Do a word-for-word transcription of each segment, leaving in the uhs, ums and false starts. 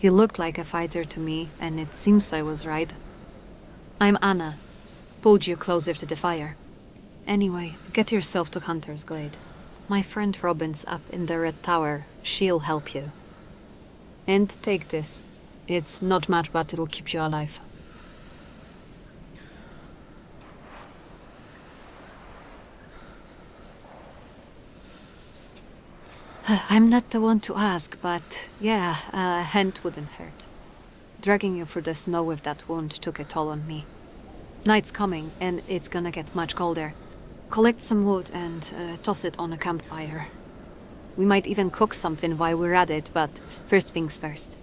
He looked like a fighter to me, and it seems I was right. I'm Anna. Pulled you closer to the fire. Anyway, get yourself to Hunter's Glade. My friend Robin's up in the Red Tower. She'll help you. And take this. It's not much, but it'll keep you alive. I'm not the one to ask, but yeah, a hand wouldn't hurt. Dragging you through the snow with that wound took a toll on me. Night's coming, and it's gonna get much colder. Collect some wood and uh, toss it on a campfire. We might even cook something while we're at it, but first things first.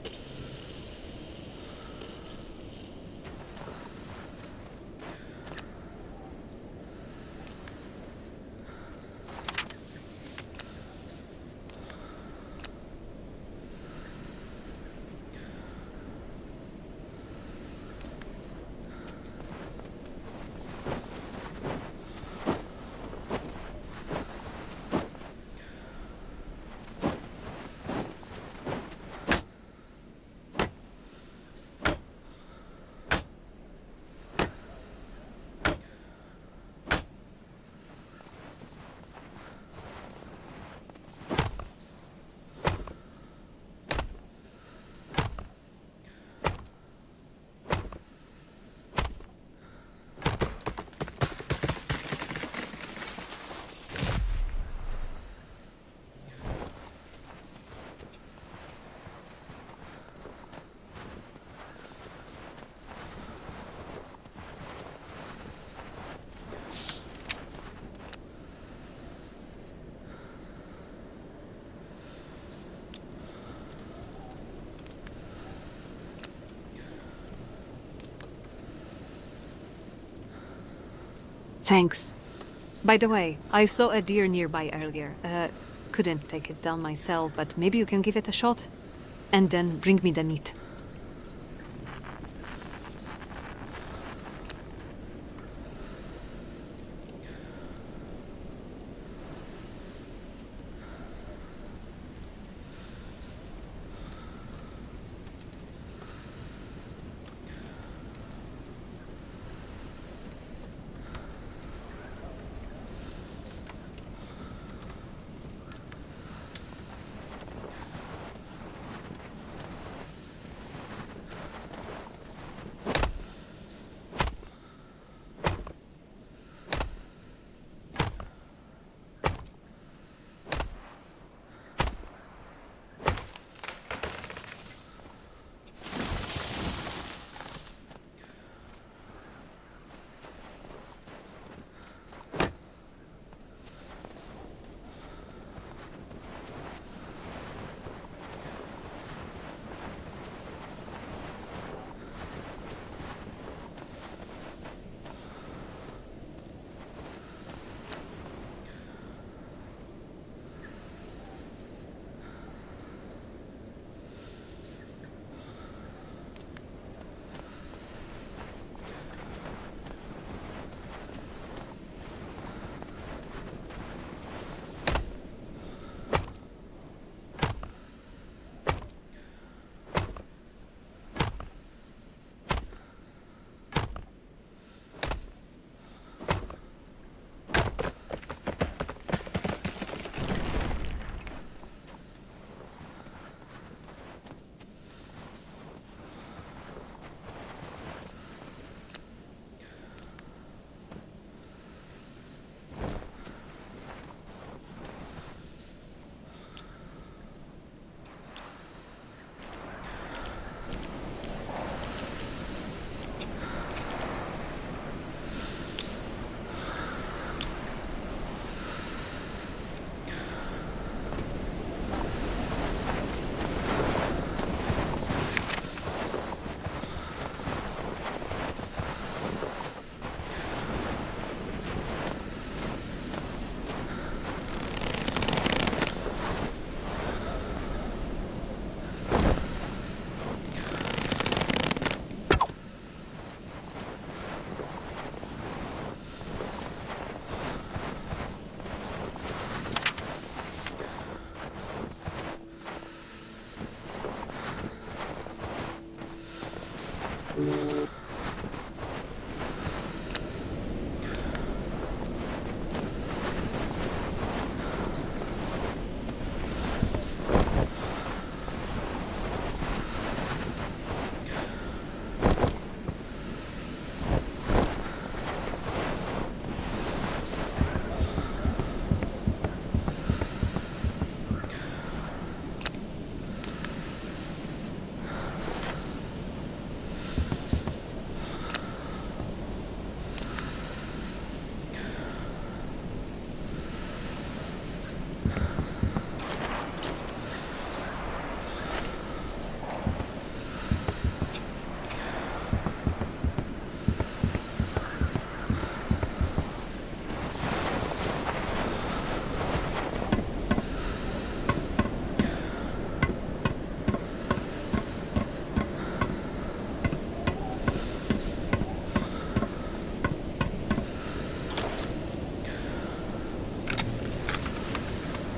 Thanks. By the way, I saw a deer nearby earlier. Uh, couldn't take it down myself, but maybe you can give it a shot? And then bring me the meat.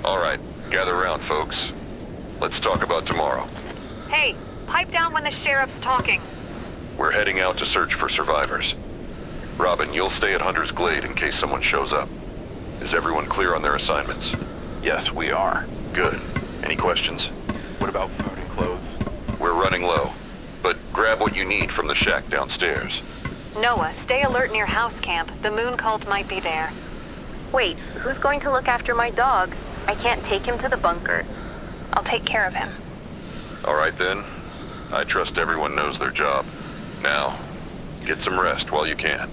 All right, gather around, folks. Let's talk about tomorrow. Hey, pipe down when the sheriff's talking. We're heading out to search for survivors. Robin, you'll stay at Hunter's Glade in case someone shows up. Is everyone clear on their assignments? Yes, we are. Good. Any questions? What about food and clothes? We're running low, but grab what you need from the shack downstairs. Noah, stay alert near house camp. The moon cult might be there. Wait, who's going to look after my dog? I can't take him to the bunker. I'll take care of him. All right then. I trust everyone knows their job. Now, get some rest while you can.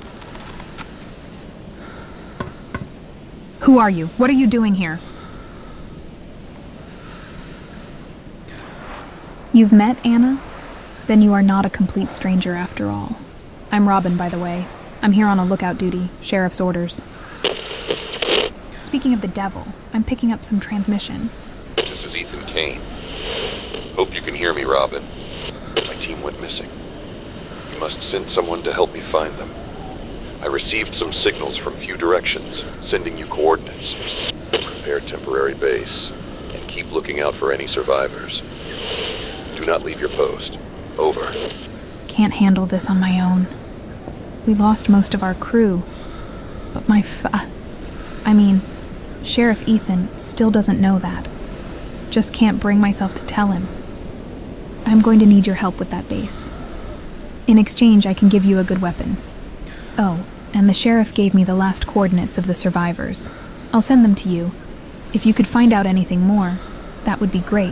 Who are you? What are you doing here? You've met Anna? Then you are not a complete stranger after all. I'm Robin, by the way. I'm here on a lookout duty, sheriff's orders. Speaking of the devil, I'm picking up some transmission. This is Ethan Kane. Hope you can hear me, Robin. My team went missing. You must send someone to help me find them. I received some signals from few directions, sending you coordinates. Prepare temporary base, and keep looking out for any survivors. Do not leave your post. Over. Can't handle this on my own. We lost most of our crew, but my fa- I mean, Sheriff Ethan still doesn't know that. Just can't bring myself to tell him. I'm going to need your help with that base. In exchange, I can give you a good weapon. Oh, and the sheriff gave me the last coordinates of the survivors. I'll send them to you. If you could find out anything more, that would be great.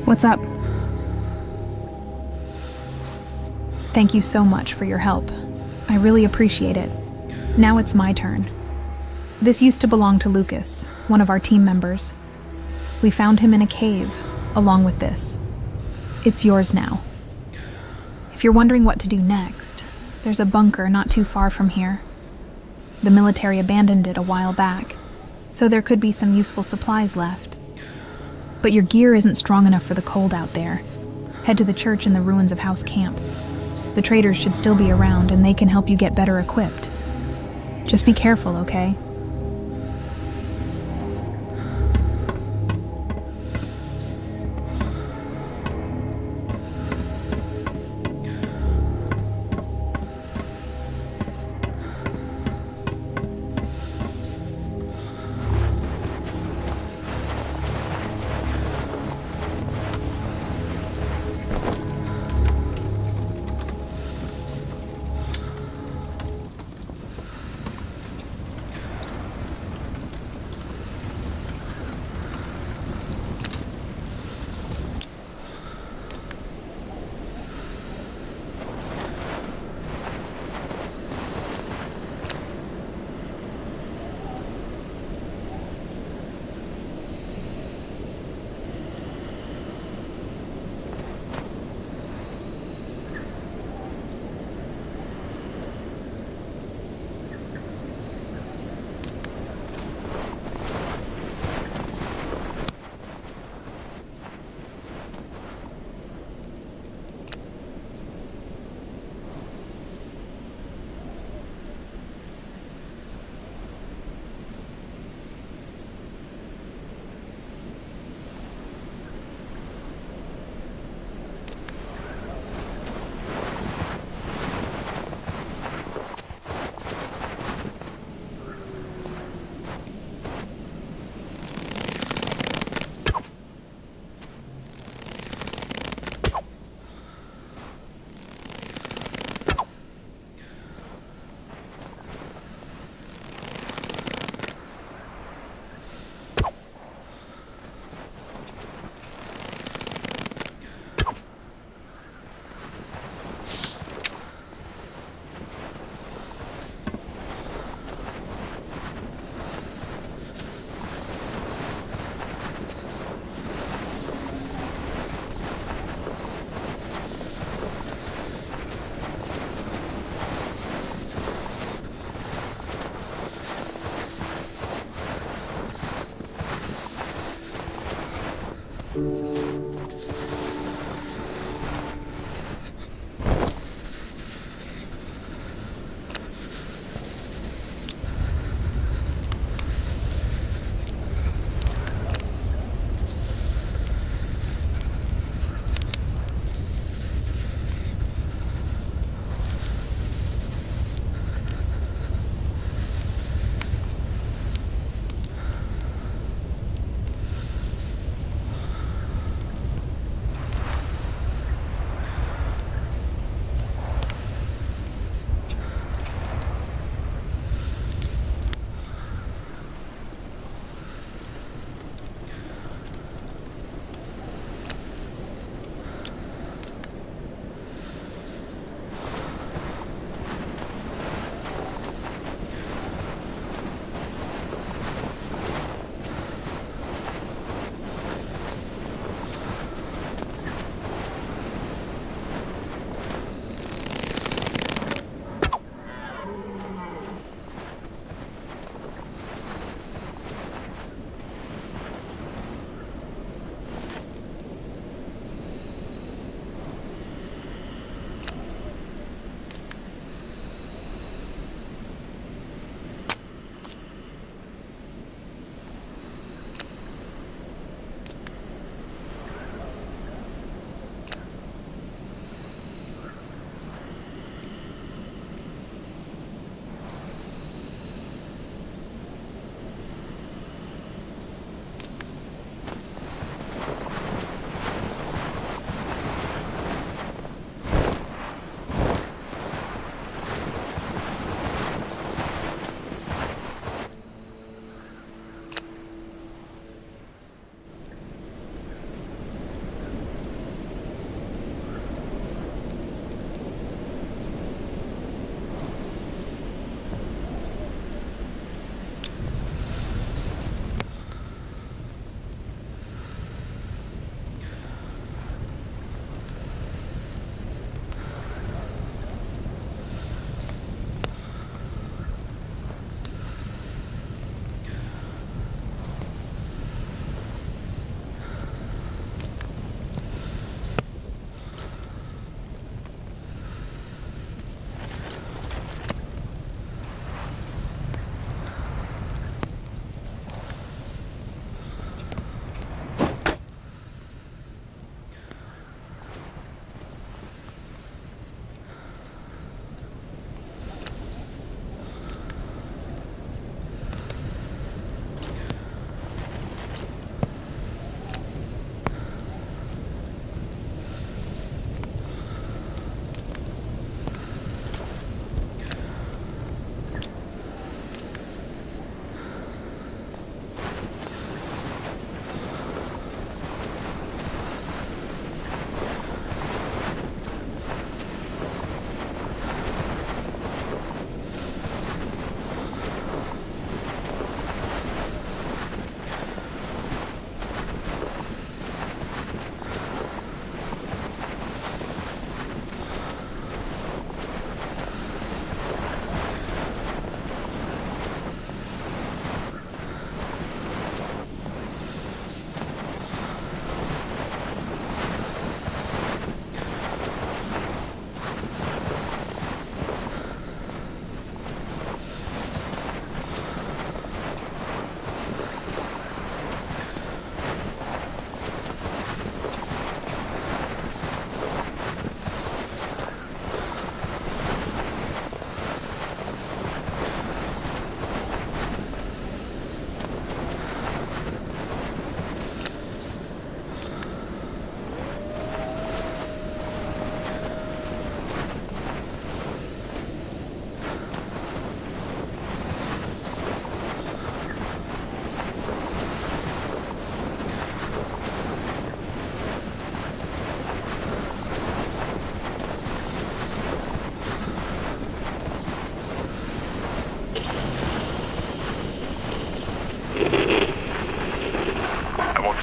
What's up? Thank you so much for your help. I really appreciate it. Now it's my turn. This used to belong to Lucas, one of our team members. We found him in a cave, along with this. It's yours now. If you're wondering what to do next, there's a bunker not too far from here. The military abandoned it a while back, so there could be some useful supplies left. But your gear isn't strong enough for the cold out there. Head to the church in the ruins of House Camp. The traders should still be around, and they can help you get better equipped. Just be careful, okay?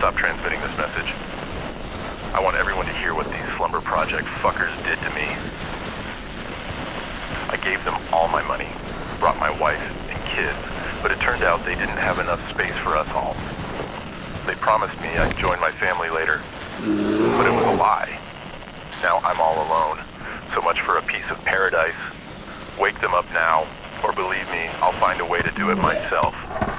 stop transmitting this message. I want everyone to hear what these Slumber Project fuckers did to me. I gave them all my money, brought my wife and kids, but it turned out they didn't have enough space for us all. They promised me I'd join my family later, but it was a lie. Now I'm all alone. So much for a piece of paradise. Wake them up now, or believe me, I'll find a way to do it myself.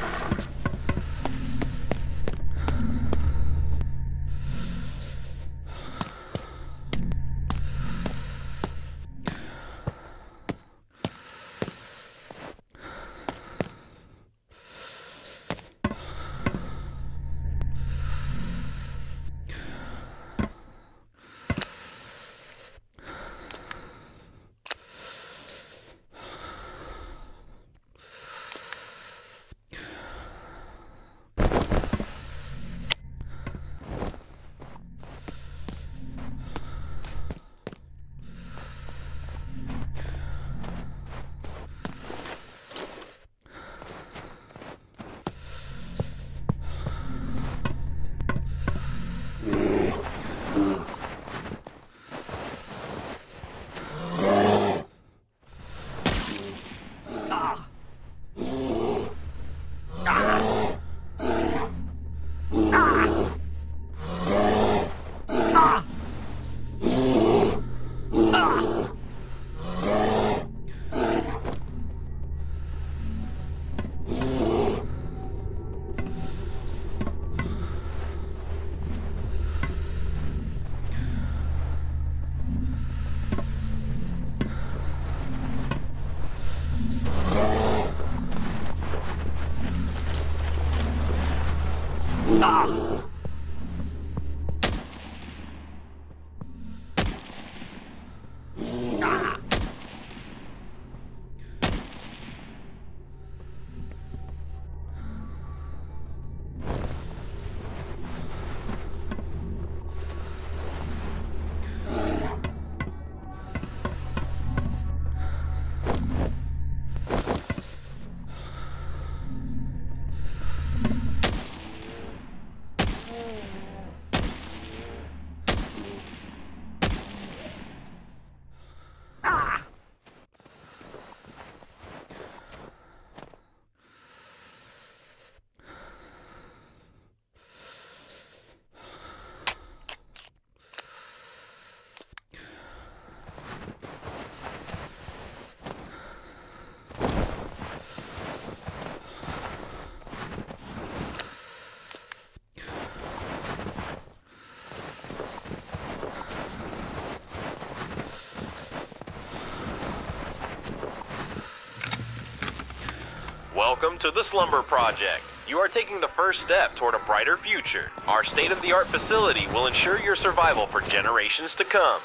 Welcome to the Slumber Project. You are taking the first step toward a brighter future. Our state-of-the-art facility will ensure your survival for generations to come.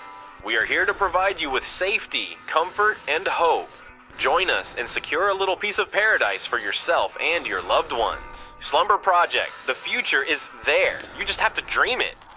We are here to provide you with safety, comfort, and hope. Join us and secure a little piece of paradise for yourself and your loved ones. Slumber Project, the future is there. You just have to dream it.